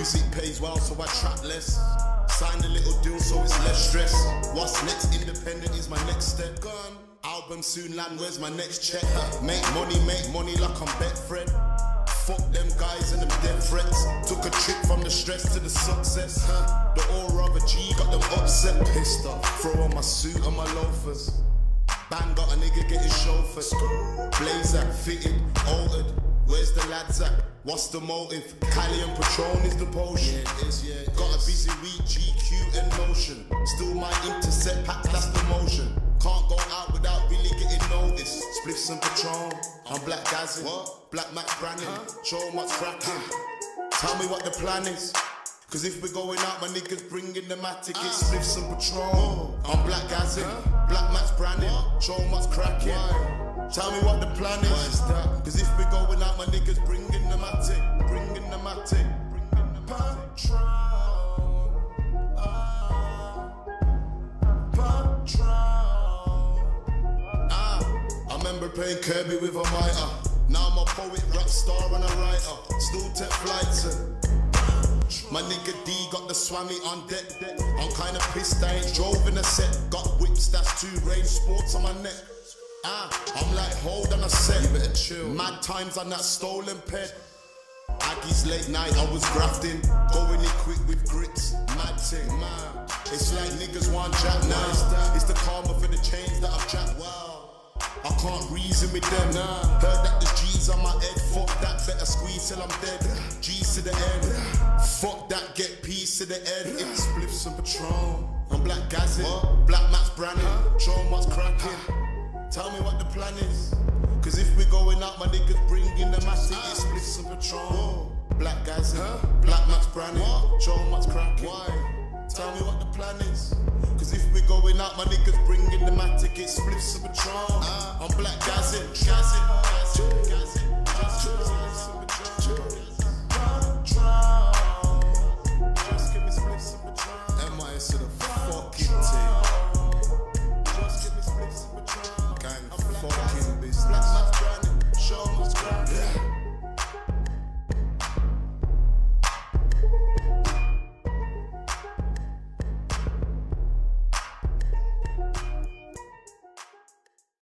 Music pays well, so I trap less. Signed a little deal, so it's less stress. What's next? Independent is my next step. Gone. Album soon land, where's my next check? Make money like I'm Betfred. Fuck them guys and them death threats. Took a trip from the stress to the success. The aura of a G got them upset. Pissed off. Throw on my suit and my loafers. Bang, got a nigga getting chauffeured. Blazer, fitted, altered. Where's the lads at? What's the motive? Cali and Patrón is the potion. Yeah, it is, yeah, it got is. A busy week, GQ and notion. Still my intercept pack, that's the motion. Can't go out without really getting noticed. Spliffs and Patrón, I'm black gazzing. What? Black Max branding, show 'em what's cracking. Tell me what the plan is. Cause if we're going out, my niggas bringing the matic. It's Spliffs and Patrón. I'm black gazzing, Black Max branding, show 'em what's cracking. Tell me what the plan is. Cause if we're going out, my niggas bringing the matic. Bringing the matic. Patrón. I remember playing Kirby with a mitre. Now I'm a poet, rap star and a writer. Still take flights. My nigga D got the swammy on deck. I'm kinda pissed I ain't drove in a set. Got whips, that's 2 rain sports on my neck. I'm like hold on a set. You better chill. Mad times on that stolen ped. Aggie's late night, I was grafting. Going in quick with grits. Mad thing, man. It's like niggas want jack now. It's the karma for the chains that I've jacked. Wow. I can't reason with them. Heard that there's G's on my head. Fuck that, better squeeze till I'm dead. G's to the end. Fuck that, get peace to the end. It's Spliffs and Patrón. I'm black gazzing, Black Max branding. Show 'em what's cracking. Tell me what the plan is. Cause if we're going out, my niggas bringing the massive. It's Spliffs and Patrón. Black gazzing, Black Max branding. Show 'em what's cracking. Tell me what the plan is. Cause if we're going out, my niggas bringing the matic. It's Spliffs and Patrón. I'm black gazzing, gazzing, gazzing, gazzing, gazzing, gazzing, gazzing, gazzing.